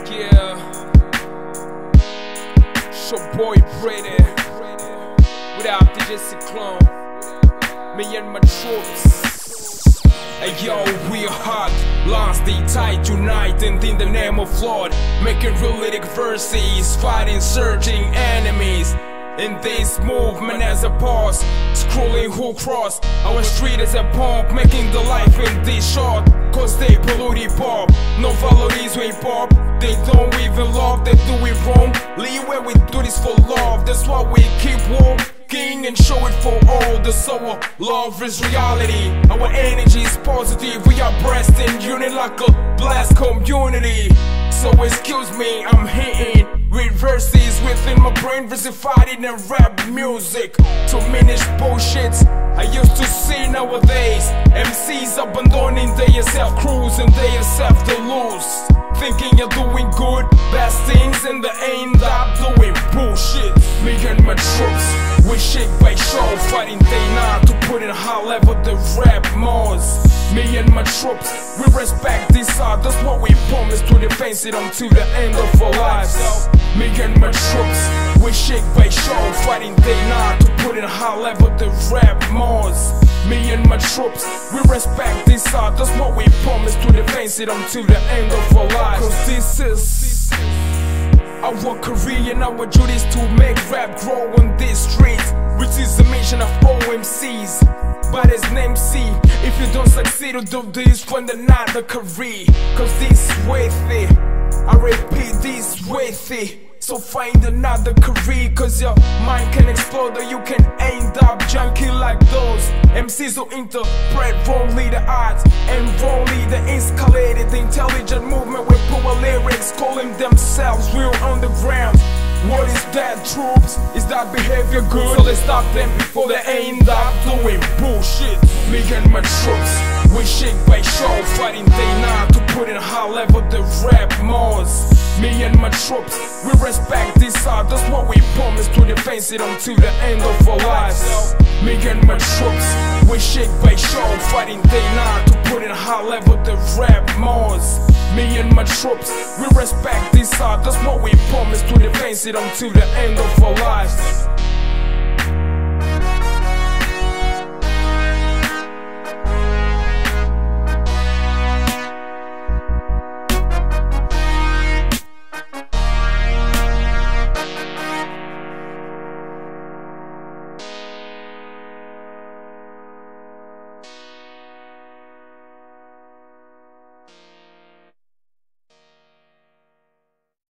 Yeah, it's your boy Brady without DJ Cyclone, me and my troops. Hey yo, we are hot, lost, they tight, united in the name of Lord, making real lyric verses, fighting, searching enemies. In this movement as a pause, scrolling who cross our street as a punk, making the life in this short. Cause they pollute hip-hop, no valorize hip-hop. They don't even love, they do it wrong. Leeway, we do this for love, that's why we keep walking and show it for all. The soul, love is reality, our energy is positive. We are blessed in unity like a blessed community. So excuse me, I'm hitting with verses within my brain, versified in a rap music to manage bullshits I used to see nowadays. MCs abandoning their self-cruise and their self-deludes, thinking you're doing good, best things, and they end up doing bullshit. Me and my troops, we shake by show, fighting day night to put in high level the rap mods. Me and my troops, we respect this art, that's what we promise to defense it until the end of our lives. Me and my troops, we shake by show, fighting day night to put in high level the rap mods. Me and my troops, we respect this art, that's what we promise to defense it until the end of our lives. Cause this is our career and our duties to make rap grow on these streets, which is the mission of all MCs. But his name C, if you don't succeed to do this, find another career. Cause this worthy, I repeat, this worthy. So find another career, cause your mind can explode or you can end up junkie like those MCs who interpret wrongly the arts and wrongly the escalated, the intelligent movement with poor lyrics, calling themselves real underground. What is that, troops? Is that behavior good? So let's stop them before they end up doing bullshit. Me and my troops, we shake by show, fighting day night to put in high level the rap mods. Me and my troops, we respect this art, that's what we promise to defense it until the end of our lives. Me and my troops, we shake by show, fighting day night to put in high level the rap mods. Me and my troops, we respect this art, that's what we promise to defense it until the end of our lives.